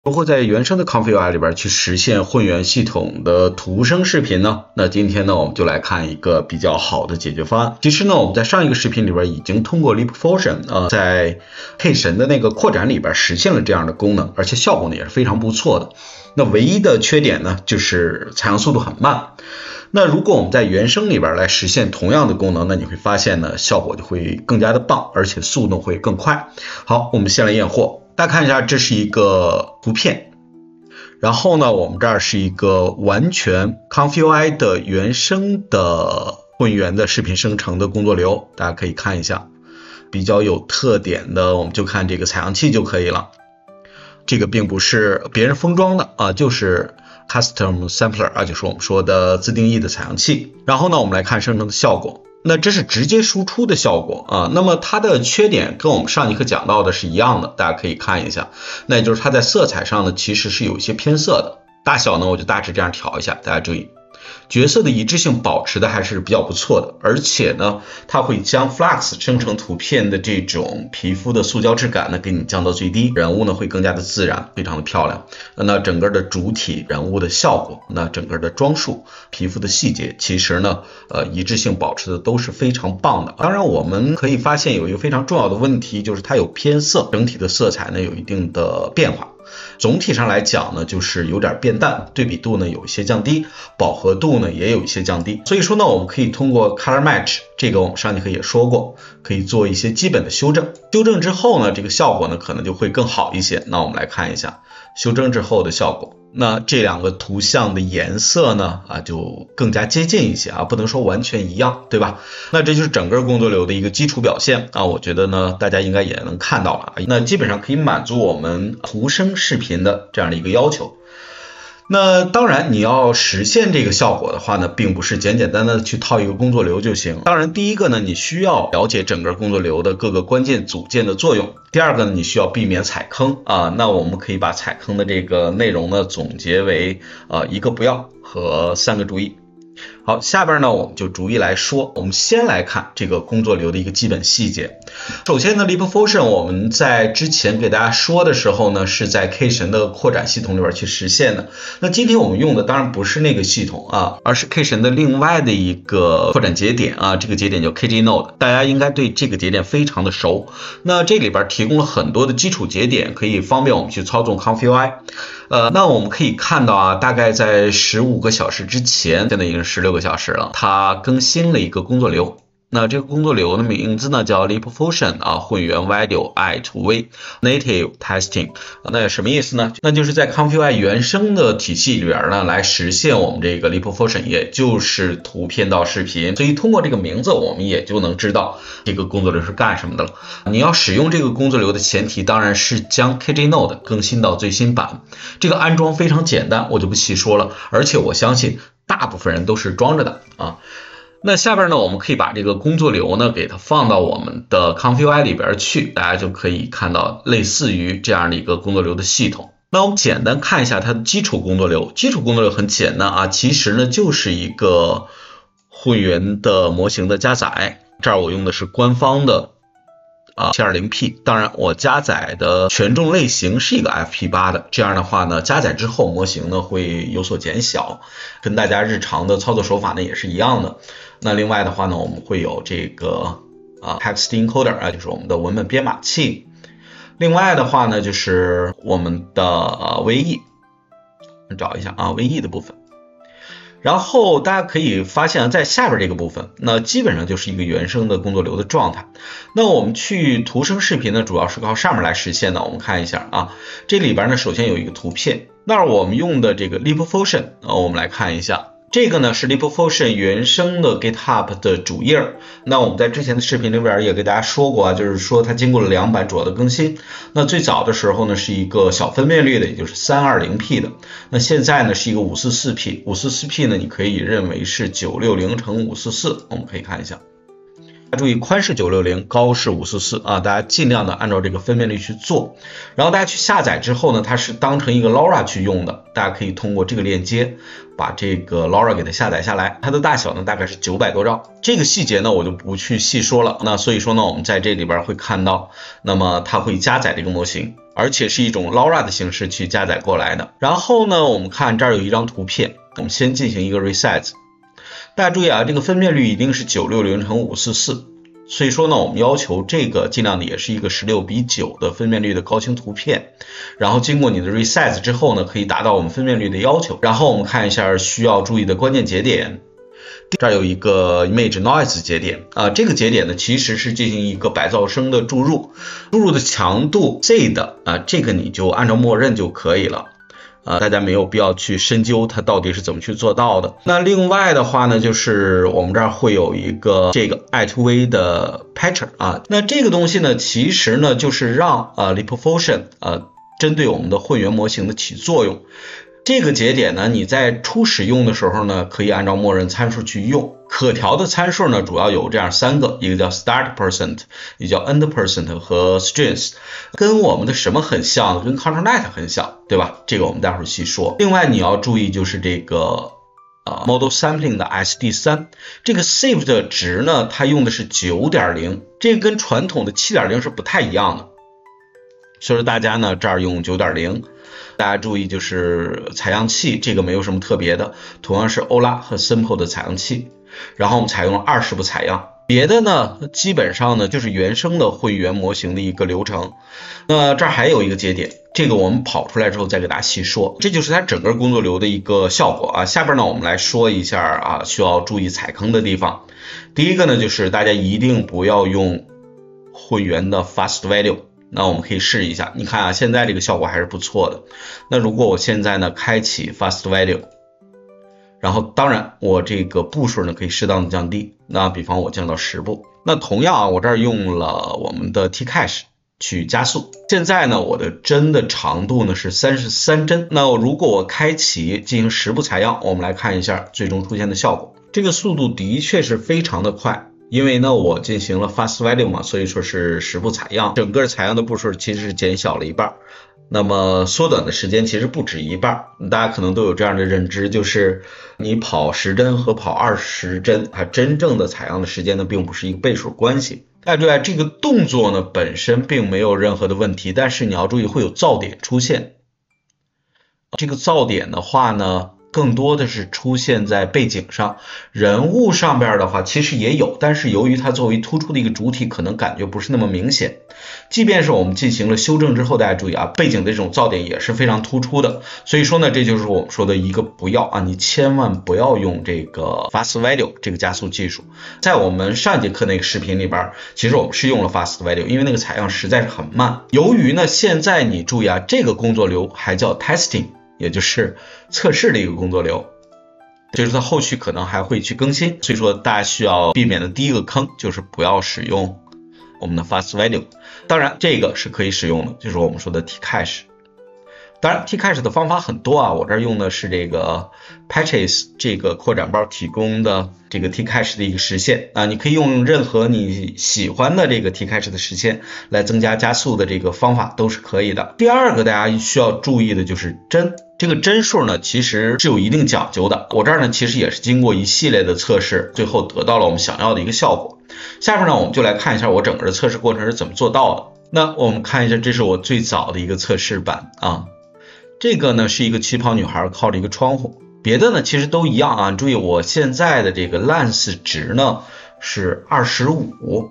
如何在原生的 ComfyUI 里边去实现混元系统的图生视频呢？那今天呢，我们就来看一个比较好的解决方案。其实呢，我们在上一个视频里边已经通过 LeapFusion 在 K 神的那个扩展里边实现了这样的功能，而且效果呢也是非常不错的。那唯一的缺点呢，就是采样速度很慢。那如果我们在原生里边来实现同样的功能，那你会发现呢，效果就会更加的棒，而且速度会更快。好，我们先来验货。大家看一下，这是一个图片，然后呢，我们这儿是一个完全 ComfyUI 的原生的混元的视频生成的工作流，大家可以看一下，比较有特点的，我们就看这个采样器就可以了。这个并不是别人封装的啊，就是 Custom Sampler 啊，就是我们说的自定义的采样器。然后呢，我们来看生成的效果。那这是直接输出的效果啊，那么它的缺点跟我们上一课讲到的是一样的，大家可以看一下，那也就是它在色彩上呢其实是有一些偏色的，大小呢我就大致这样调一下，大家注意，角色的一致性保持的还是比较不错的，而且呢它会将 Flux 生成图片的这种皮肤的塑胶质感呢给你降到最低，人物呢会更加的自然，非常的漂亮。那整个的主体人物的效果，那整个的装束皮肤的细节其实呢一致性保持的都是非常棒的。当然我们可以发现有一个非常重要的问题，就是它有偏色，整体的色彩呢有一定的变化，总体上来讲呢就是有点变淡，对比度呢有一些降低，饱和度呢也有一些降低。所以说呢我们可以通过 Color Match， 这个我们上节课也说过，可以做一些基本的修正，修正之后呢这个效果呢可能就会更好一些。那我们来看一下修正之后的效果，那这两个图像的颜色呢就更加接近一些不能说完全一样，对吧？那这就是整个工作流的一个基础表现我觉得呢大家应该也能看到了，那基本上可以满足我们图生视频的这样的一个要求。那当然你要实现这个效果的话呢，并不是简简单单的去套一个工作流就行。当然第一个呢，你需要了解整个工作流的各个关键组件的作用，第二个呢，你需要避免踩坑那我们可以把踩坑的这个内容呢总结为一个不要和三个注意。好，下边呢我们就逐一来说。我们先来看这个工作流的一个基本细节。首先呢 LeapFusion 我们在之前给大家说的时候呢，是在 K 神的扩展系统里边去实现的。那今天我们用的当然不是那个系统而是 K 神的另外的一个扩展节点这个节点叫 KGNode， 大家应该对这个节点非常的熟。那这里边提供了很多的基础节点，可以方便我们去操纵 ComfyUI。那我们可以看到大概在15个小时之前，现在已经是16个小时了，它更新了一个工作流。那这个工作流的名字呢叫 LeapFusion 混元 Video i2v Native Testing。 那什么意思呢？那就是在 ComfyUI 原生的体系里边呢来实现我们这个 LeapFusion， 也就是图片到视频。所以通过这个名字我们也就能知道这个工作流是干什么的了。你要使用这个工作流的前提当然是将 KGNode 更新到最新版，这个安装非常简单，我就不细说了，而且我相信大部分人都是装着的那下边呢我们可以把这个工作流呢给它放到我们的 ComfyUI 里边去，大家就可以看到类似于这样的一个工作流的系统。那我们简单看一下它的基础工作流。基础工作流很简单其实呢就是一个混元的模型的加载，这儿我用的是官方的720p， 当然我加载的权重类型是一个 FP8 的，这样的话呢加载之后模型呢会有所减小，跟大家日常的操作手法呢也是一样的。那另外的话呢我们会有这个text encoder就是我们的文本编码器，另外的话呢就是我们的VE， 找一下VE 的部分。然后大家可以发现在下边这个部分，那基本上就是一个原生的工作流的状态。那我们去图生视频呢主要是靠上面来实现的。我们看一下这里边呢首先有一个图片，那我们用的这个 LeapFusion我们来看一下，这个呢是 LeapFusion 原生的 GitHub 的主页。那我们在之前的视频里边也给大家说过就是说它经过了2版主要的更新。那最早的时候呢是一个小分辨率的，也就是 320p 的，那现在呢是一个 544p， 544p 呢你可以认为是960×544，我们可以看一下注意宽是960，高是544啊，大家尽量的按照这个分辨率去做。然后大家去下载之后呢，它是当成一个 LoRa 去用的，大家可以通过这个链接把这个 LoRa 给它下载下来。它的大小呢大概是900多兆，这个细节呢我就不去细说了。那所以说呢，我们在这里边会看到，那么它会加载这个模型，而且是一种 LoRa 的形式去加载过来的。然后呢，我们看这儿有一张图片，我们先进行一个 resize。大家注意啊，这个分辨率一定是960×544，所以说呢，我们要求这个尽量的也是一个16:9的分辨率的高清图片，然后经过你的 resize 之后呢，可以达到我们分辨率的要求。然后我们看一下需要注意的关键节点，这儿有一个 image noise 节点啊，这个节点呢其实是进行一个白噪声的注入的强度 Z 的啊，这个你就按照默认就可以了。大家没有必要去深究它到底是怎么去做到的。那另外的话呢，就是我们这儿会有一个这个 i2v 的 patcher 啊，那这个东西呢，其实呢就是让LeapFusion 针对我们的混元模型的起作用。这个节点呢，你在初始用的时候呢，可以按照默认参数去用。可调的参数呢，主要有这样3个，一个叫 start%， 一个叫 end% 和 strings， 跟我们的什么很像？跟 ControlNet 很像，对吧？这个我们待会儿细说。另外你要注意就是这个model sampling 的 SD3， 这个 save 的值呢，它用的是 9.0， 这个跟传统的 7.0 是不太一样的。所以说大家呢这儿用 9.0， 大家注意就是采样器，这个没有什么特别的，同样是欧拉和 Simple 的采样器，然后我们采用了20步采样，别的呢基本上呢就是原生的混元模型的一个流程。那这儿还有一个节点，这个我们跑出来之后再给大家细说，这就是它整个工作流的一个效果啊。下边呢我们来说一下需要注意踩坑的地方。第一个呢就是大家一定不要用混元的 fast value。那我们可以试一下，你看现在这个效果还是不错的。那如果我现在呢开启 fast value， 然后当然我这个步数呢可以适当的降低，那比方我降到10步。那同样我这儿用了我们的 Tcache 去加速，现在呢我的帧的长度呢是33帧。那如果我开启进行10步采样，我们来看一下最终出现的效果，这个速度的确是非常的快。因为呢我进行了 fast value 嘛，所以说是10步采样，整个采样的步数其实是减小了一半，那么缩短的时间其实不止一半。大家可能都有这样的认知，就是你跑10帧和跑20帧，它真正的采样的时间呢并不是一个倍数关系。大家注意这个动作呢本身并没有任何的问题，但是你要注意会有噪点出现。这个噪点的话呢更多的是出现在背景上，人物上边的话其实也有，但是由于它作为突出的一个主体，可能感觉不是那么明显。即便是我们进行了修正之后，大家注意背景的这种噪点也是非常突出的。所以说呢，这就是我们说的一个不要你千万不要用这个 fast value 这个加速技术。在我们上一节课那个视频里边，其实我们是用了 fast value， 因为那个采样实在是很慢。由于呢，现在你注意这个工作流还叫 testing，也就是测试的一个工作流，就是它后续可能还会去更新，所以说大家需要避免的第一个坑就是不要使用我们的 fast value。 当然这个是可以使用的，就是我们说的 Tcache。 当然 Tcache 的方法很多我这儿用的是这个 Patches 这个扩展包提供的这个 Tcache 的一个实现你可以用任何你喜欢的这个 Tcache 的实现来增加加速的这个方法都是可以的。第二个大家需要注意的就是帧，这个帧数呢其实是有一定讲究的，我这儿呢其实也是经过一系列的测试，最后得到了我们想要的一个效果。下面呢我们就来看一下我整个的测试过程是怎么做到的。那我们看一下，这是我最早的一个测试版这个呢是一个旗袍女孩靠着一个窗户，别的呢其实都一样注意我现在的这个 lens 值呢是25，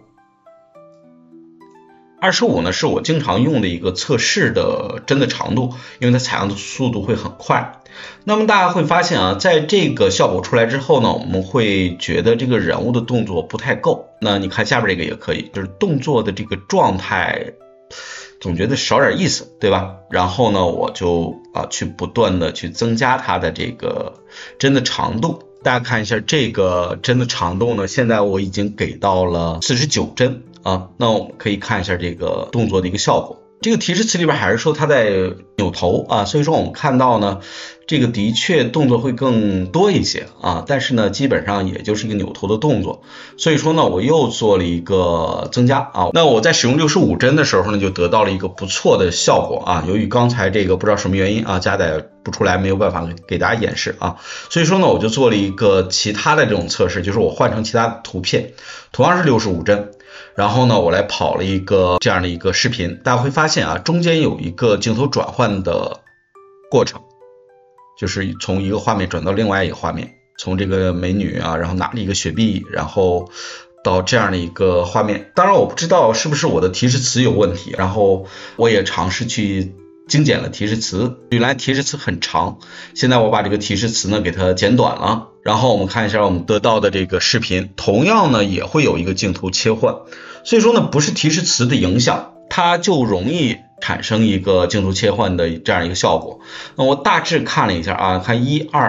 呢是我经常用的一个测试的帧的长度，因为它采样的速度会很快。那么大家会发现在这个效果出来之后呢，我们会觉得这个人物的动作不太够。那你看下边这个也可以，就是动作的这个状态总觉得少点意思，对吧？然后呢我就去不断的去增加它的这个帧的长度。大家看一下这个帧的长度呢，现在我已经给到了49帧那我们可以看一下这个动作的一个效果。 这个提示词里边还是说它在扭头啊，所以说我们看到呢，这个的确动作会更多一些啊，但是呢，基本上也就是一个扭头的动作，所以说呢，我又做了一个增加啊。那我在使用65帧的时候呢，就得到了一个不错的效果啊。由于刚才这个不知道什么原因啊，加载不出来，没有办法给大家演示啊，所以说呢，我就做了一个其他的这种测试，就是我换成其他的图片，同样是65帧。然后呢，我来跑了一个这样的一个视频，大家会发现啊，中间有一个镜头转换的过程，就是从一个画面转到另外一个画面，从这个美女啊，然后拿了一个雪碧，然后到这样的一个画面。当然我不知道是不是我的提示词有问题，然后我也尝试去精简了提示词，原来提示词很长，现在我把这个提示词呢给它减短了。然后我们看一下我们得到的这个视频，同样呢也会有一个镜头切换，所以说呢不是提示词的影响，它就容易产生一个镜头切换的这样一个效果。那我大致看了一下啊，看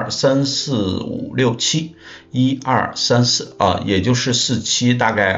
1、2、3、4、5、6、7，1、2、3、4啊，也就是4、7，大概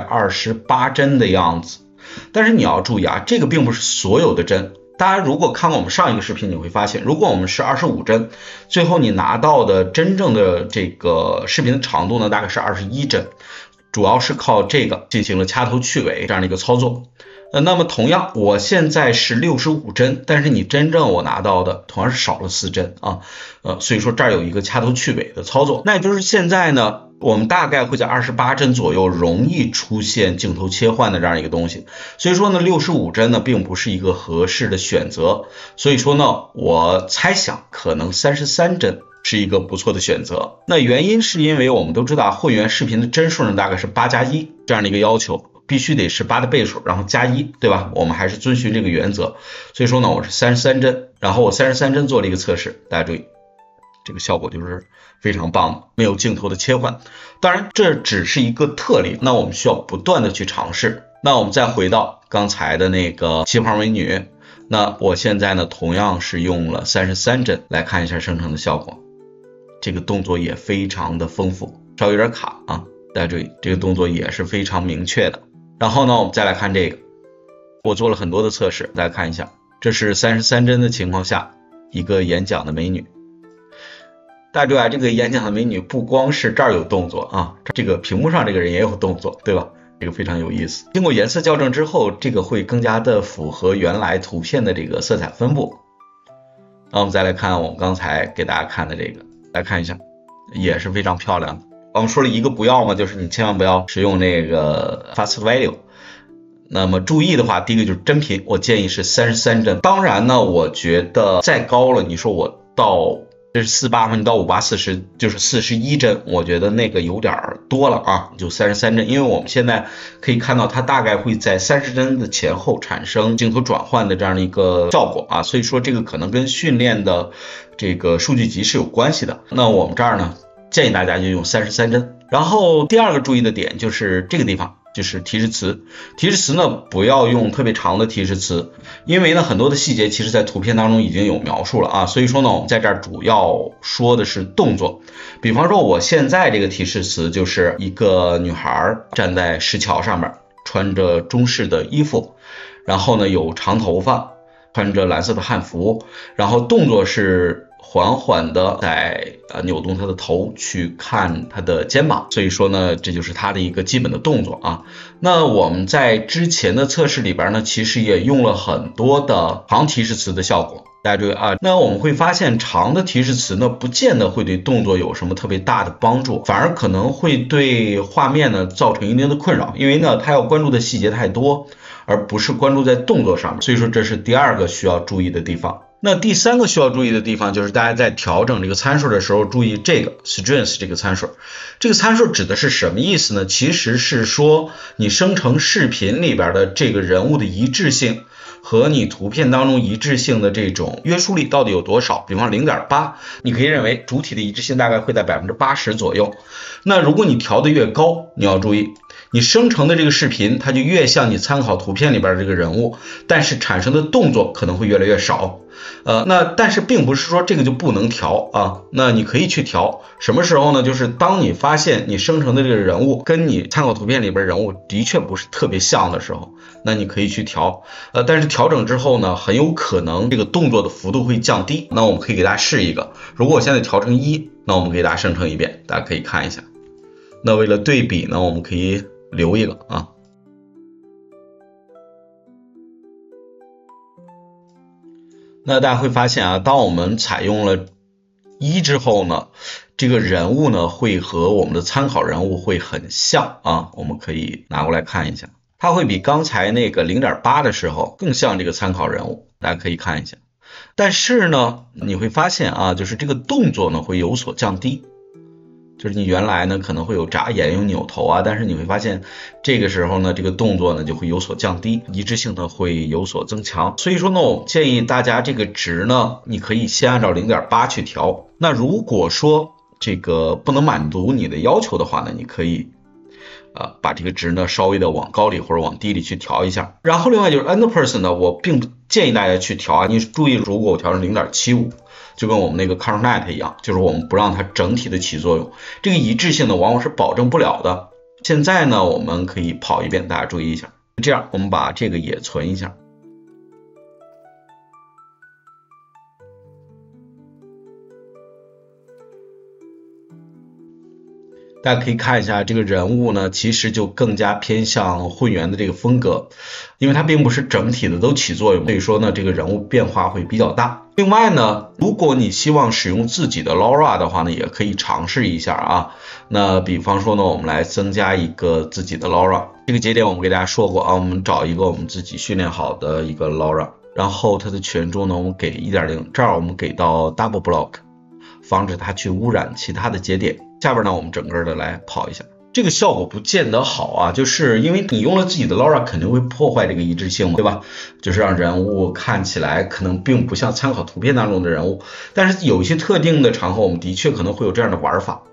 28帧的样子。但是你要注意啊，这个并不是所有的帧。大家如果看过我们上一个视频，你会发现，如果我们是25帧，最后你拿到的真正的这个视频的长度呢，大概是21帧，主要是靠这个进行了掐头去尾这样的一个操作。那么同样，我现在是65帧，但是你真正我拿到的同样是少了4帧啊，所以说这儿有一个掐头去尾的操作。那也就是现在呢，我们大概会在28帧左右容易出现镜头切换的这样一个东西，所以说呢65帧呢并不是一个合适的选择，所以说呢我猜想可能33帧是一个不错的选择。那原因是因为我们都知道混元视频的帧数呢大概是8+1这样的一个要求，必须得是8的倍数，然后加1，对吧？我们还是遵循这个原则，所以说呢我是33帧，然后我33帧做了一个测试，大家注意这个效果就是非常棒的，没有镜头的切换。当然这只是一个特例，那我们需要不断的去尝试。那我们再回到刚才的那个旗袍美女，那我现在呢同样是用了33帧来看一下生成的效果，这个动作也非常的丰富，稍微有点卡啊，大家注意这个动作也是非常明确的。然后呢我们再来看这个，我做了很多的测试，大家看一下，这是33帧的情况下一个演讲的美女。大家注意啊，这个演讲的美女不光是这儿有动作啊，这个屏幕上这个人也有动作，对吧？这个非常有意思。经过颜色校正之后，这个会更加的符合原来图片的这个色彩分布。那我们再来看我们刚才给大家看的这个，来看一下，也是非常漂亮的。我们说了一个不要嘛，就是你千万不要使用那个 fast value。那么注意的话，第一个就是帧频，我建议是33帧。当然呢，我觉得再高了，你说我到这是48，你到58、40就是41帧，我觉得那个有点多了啊，就33帧，因为我们现在可以看到它大概会在30帧的前后产生镜头转换的这样的一个效果啊，所以说这个可能跟训练的这个数据集是有关系的。那我们这儿呢，建议大家就用33帧。然后第二个注意的点就是这个地方，就是提示词。提示词呢不要用特别长的提示词，因为呢很多的细节其实在图片当中已经有描述了啊，所以说呢我们在这儿主要说的是动作。比方说我现在这个提示词就是一个女孩站在石桥上面，穿着中式的衣服，然后呢有长头发，穿着蓝色的汉服，然后动作是缓缓的在扭动他的头去看他的肩膀，所以说呢这就是他的一个基本的动作啊。那我们在之前的测试里边呢，其实也用了很多的长提示词的效果，大家注意啊。那我们会发现长的提示词呢不见得会对动作有什么特别大的帮助，反而可能会对画面呢造成一定的困扰，因为呢他要关注的细节太多，而不是关注在动作上面，所以说这是第二个需要注意的地方。那第三个需要注意的地方就是大家在调整这个参数的时候注意这个 strings 这个参数。这个参数指的是什么意思呢？其实是说你生成视频里边的这个人物的一致性和你图片当中一致性的这种约束力到底有多少。比方 0.8， 你可以认为主体的一致性大概会在 80% 左右。那如果你调的越高，你要注意你生成的这个视频它就越像你参考图片里边这个人物，但是产生的动作可能会越来越少。但是并不是说这个就不能调啊，那你可以去调。什么时候呢？就是当你发现你生成的这个人物跟你参考图片里边人物的确不是特别像的时候，那你可以去调。但是调整之后呢，很有可能这个动作的幅度会降低。那我们可以给大家试一个，如果我现在调成1，那我们给大家生成一遍，大家可以看一下。那为了对比呢，我们可以留一个啊。那大家会发现啊，当我们采用了1之后呢，这个人物呢会和我们的参考人物会很像啊，我们可以拿过来看一下，它会比刚才那个 0.8 的时候更像这个参考人物，大家可以看一下。但是呢，你会发现啊，就是这个动作呢会有所降低。就是你原来呢可能会有眨眼、有扭头啊，但是你会发现这个时候呢，这个动作呢就会有所降低，一致性呢会有所增强。所以说呢，我建议大家这个值呢，你可以先按照 0.8 去调。那如果说这个不能满足你的要求的话呢，你可以把这个值呢稍微的往高里或者往低里去调一下。然后另外就是 end person 呢，我并不建议大家去调啊，你注意如果我调成 0.75。就跟我们那个 ColorNet 一样，就是我们不让它整体的起作用，这个一致性呢往往是保证不了的。现在呢我们可以跑一遍，大家注意一下。这样我们把这个也存一下。大家可以看一下这个人物呢，其实就更加偏向混元的这个风格，因为它并不是整体的都起作用，所以说呢这个人物变化会比较大。另外呢，如果你希望使用自己的 LoRa 的话呢，也可以尝试一下啊。那比方说呢，我们来增加一个自己的 LoRa， 这个节点我们给大家说过啊，我们找一个我们自己训练好的一个 LoRa， 然后它的权重呢我们给 1.0， 这儿我们给到 double block， 防止它去污染其他的节点。下边呢我们整个的来跑一下，这个效果不见得好啊，就是因为你用了自己的 LoRa 肯定会破坏这个一致性嘛，对吧？就是让人物看起来可能并不像参考图片当中的人物，但是有一些特定的场合我们的确可能会有这样的玩法。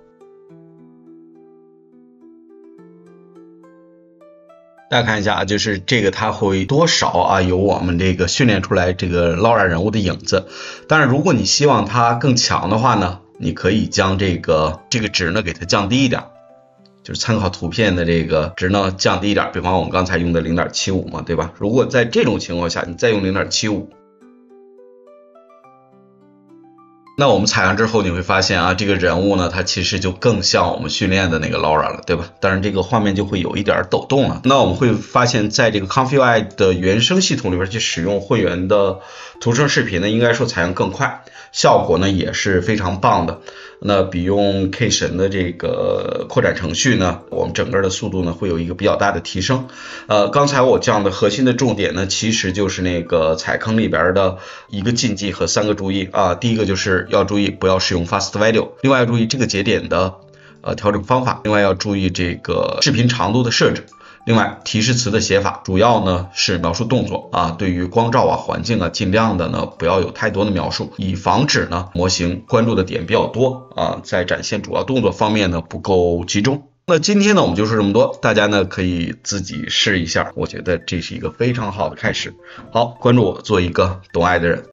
大家看一下啊，就是这个它会多少啊有我们这个训练出来这个 LoRa 人物的影子。当然如果你希望它更强的话呢，你可以将这个值呢给它降低一点，就是参考图片的这个值呢降低一点，比方我们刚才用的 0.75 嘛，对吧？如果在这种情况下你再用 0.75， 那我们采样之后你会发现啊，这个人物呢它其实就更像我们训练的那个 LoRa 了，对吧？当然这个画面就会有一点抖动了。那我们会发现在这个 ComfyUI 的原生系统里边去使用混元的图生视频呢，应该说采样更快，效果呢也是非常棒的。那比用 K 神的这个扩展程序呢，我们整个的速度呢会有一个比较大的提升。刚才我讲的核心的重点呢，其实就是那个踩坑里边的一个禁忌和3个注意啊。第一个就是要注意不要使用 Fast Value， 另外要注意这个节点的调整方法，另外要注意这个视频长度的设置。另外提示词的写法主要呢是描述动作啊，对于光照啊环境啊尽量的呢不要有太多的描述，以防止呢模型关注的点比较多啊，在展现主要动作方面呢不够集中。那今天呢我们就说这么多，大家呢可以自己试一下，我觉得这是一个非常好的开始。好，关注我，做一个懂爱的人。